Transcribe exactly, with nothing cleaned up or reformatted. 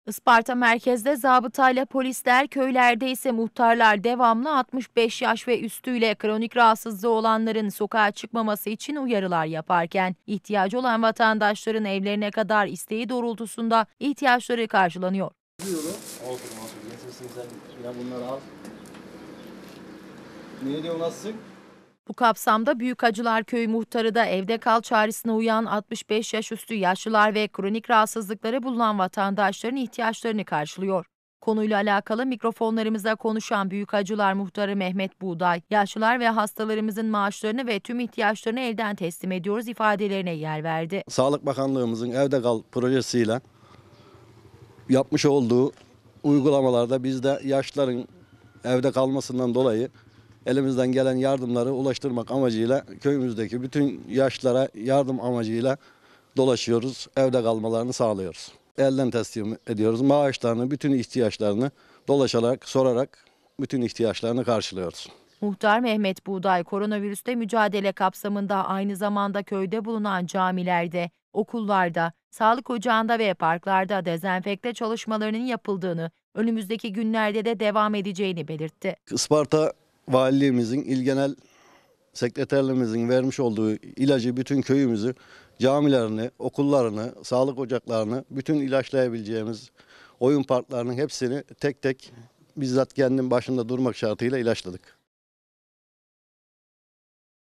Isparta merkezde zabıtayla polisler, köylerde ise muhtarlar devamlı altmış beş yaş ve üstüyle kronik rahatsızlığı olanların sokağa çıkmaması için uyarılar yaparken, ihtiyacı olan vatandaşların evlerine kadar isteği doğrultusunda ihtiyaçları karşılanıyor. Diyorum. Olsun olsun. Getirsin sen yine bunları al. Ne diyor nasılsın? Bu kapsamda Büyükacılar Köyü muhtarı da evde kal çağrısına uyan altmış beş yaş üstü yaşlılar ve kronik rahatsızlıkları bulunan vatandaşların ihtiyaçlarını karşılıyor. Konuyla alakalı mikrofonlarımıza konuşan Büyükacılar muhtarı Mehmet Buğday, yaşlılar ve hastalarımızın maaşlarını ve tüm ihtiyaçlarını elden teslim ediyoruz ifadelerine yer verdi. Sağlık Bakanlığımızın Evde Kal projesiyle yapmış olduğu uygulamalarda biz de yaşlıların evde kalmasından dolayı elimizden gelen yardımları ulaştırmak amacıyla köyümüzdeki bütün yaşlılara yardım amacıyla dolaşıyoruz. Evde kalmalarını sağlıyoruz. Elden teslim ediyoruz. Maaşlarını, bütün ihtiyaçlarını dolaşarak, sorarak bütün ihtiyaçlarını karşılıyoruz. Muhtar Mehmet Buğday, koronavirüsle mücadele kapsamında aynı zamanda köyde bulunan camilerde, okullarda, sağlık ocağında ve parklarda dezenfekte çalışmalarının yapıldığını, önümüzdeki günlerde de devam edeceğini belirtti. Isparta Valiliğimizin, İl Genel Sekreterliğimizin vermiş olduğu ilacı bütün köyümüzü, camilerini, okullarını, sağlık ocaklarını, bütün ilaçlayabileceğimiz oyun parklarının hepsini tek tek bizzat kendim başında durmak şartıyla ilaçladık.